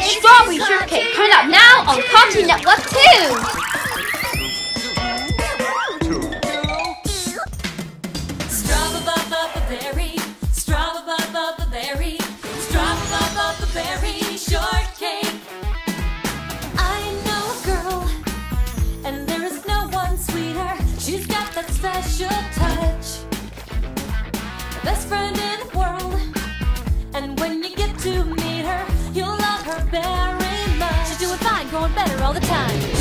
Strawberry Shortcake, coming up now on Cartoon Network 2! Strawberry shortcake. I know a girl, and there is no one sweeter. She's got that special touch, the best friend in the world. And when you get to meet her, you'll love her very much. She's doing fine, growing better all the time.